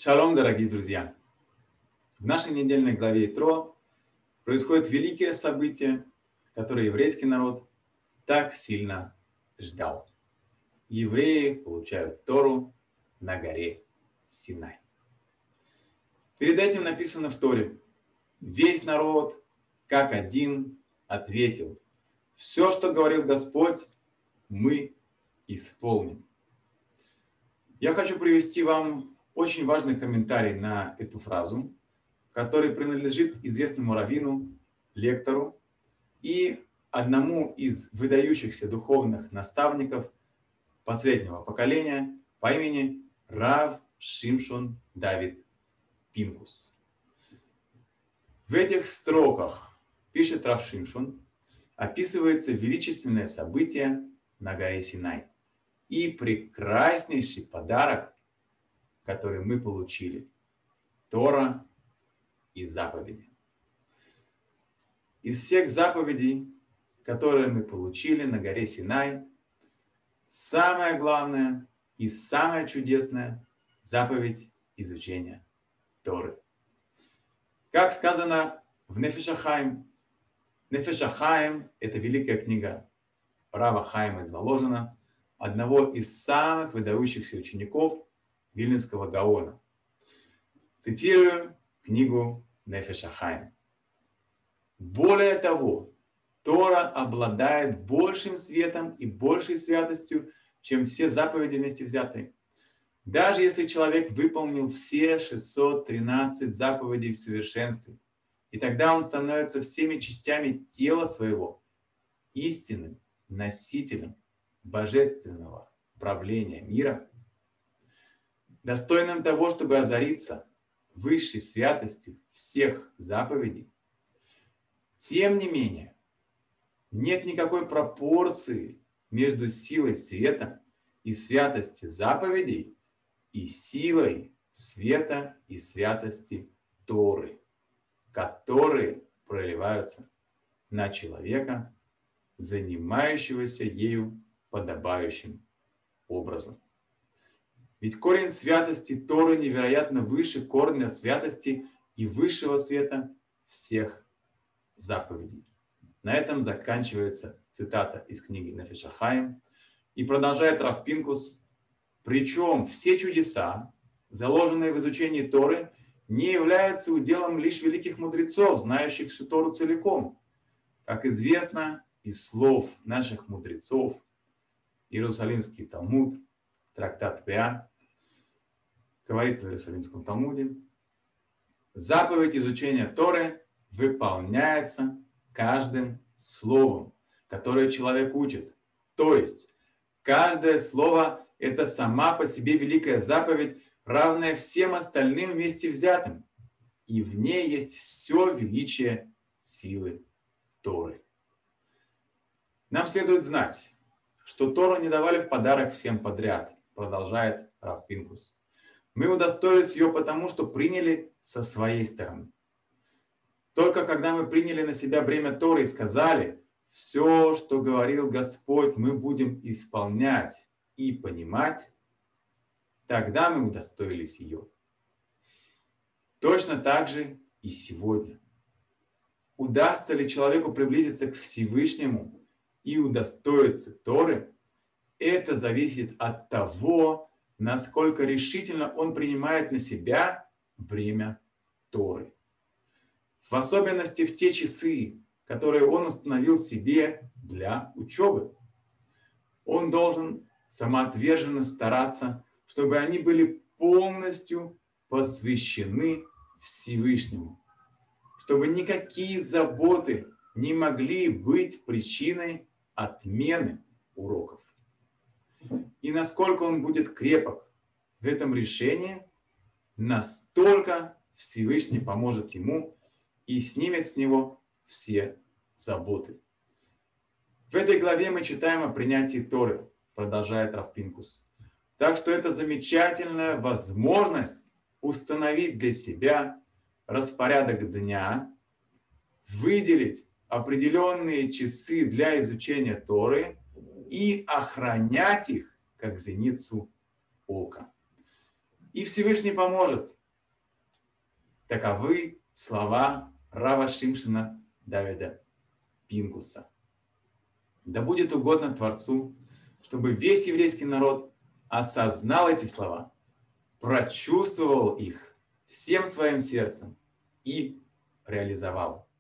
Шалом, дорогие друзья! В нашей недельной главе Итро происходит великое событие, которое еврейский народ так сильно ждал. Евреи получают Тору на горе Синай. Перед этим написано в Торе: весь народ, как один, ответил: все, что говорил Господь, мы исполним. Я хочу привести вам очень важный комментарий на эту фразу, который принадлежит известному раввину, лектору и одному из выдающихся духовных наставников последнего поколения по имени Рав Шимшон Давид Пинкус. В этих строках, пишет Рав Шимшон, описывается величественное событие на горе Синай и прекраснейший подарок, который мы получили – Тора и заповеди. Из всех заповедей, которые мы получили на горе Синай, самое главное и самое чудесное – заповедь изучения Торы. Как сказано в Нефеш ха-Хаим, Нефеш ха-Хаим – это великая книга Рава Хаима из Воложина, одного из самых выдающихся учеников Вильнюсского Гаона. Цитирую книгу Нефеш ха-Хаим. Более того, Тора обладает большим светом и большей святостью, чем все заповеди вместе взятые. Даже если человек выполнил все 613 заповедей в совершенстве, и тогда он становится всеми частями тела своего истинным носителем божественного правления мира, достойным того, чтобы озариться высшей святостью всех заповедей. Тем не менее, нет никакой пропорции между силой света и святости заповедей и силой света и святости Торы, которые проливаются на человека, занимающегося ею подобающим образом. Ведь корень святости Торы невероятно выше корня святости и высшего света всех заповедей. На этом заканчивается цитата из книги Нефеш ха-Хаим. И продолжает Рав Пинкус: причем все чудеса, заложенные в изучении Торы, не являются уделом лишь великих мудрецов, знающих всю Тору целиком. Как известно из слов наших мудрецов, Иерусалимский Талмуд, трактат Пеа, говорится в Иерусалимском Талмуде: заповедь изучения Торы выполняется каждым словом, которое человек учит. То есть каждое слово – это сама по себе великая заповедь, равная всем остальным вместе взятым. И в ней есть все величие силы Торы. Нам следует знать, что Тору не давали в подарок всем подряд, продолжает Рав Пинкус. Мы удостоились ее потому, что приняли со своей стороны. Только когда мы приняли на себя бремя Торы и сказали: все, что говорил Господь, мы будем исполнять и понимать, тогда мы удостоились ее. Точно так же и сегодня. Удастся ли человеку приблизиться к Всевышнему и удостоиться Торы, это зависит от того, насколько решительно он принимает на себя бремя Торы. В особенности в те часы, которые он установил себе для учебы. Он должен самоотверженно стараться, чтобы они были полностью посвящены Всевышнему, чтобы никакие заботы не могли быть причиной отмены уроков. И насколько он будет крепок в этом решении, настолько Всевышний поможет ему и снимет с него все заботы. В этой главе мы читаем о принятии Торы, продолжает Рав Пинкус. Так что это замечательная возможность установить для себя распорядок дня, выделить определенные часы для изучения Торы и охранять их, как зеницу ока. и Всевышний поможет. Таковы слова Рава Шимшона Давида Пинкуса. Да будет угодно Творцу, чтобы весь еврейский народ осознал эти слова, прочувствовал их всем своим сердцем и реализовал.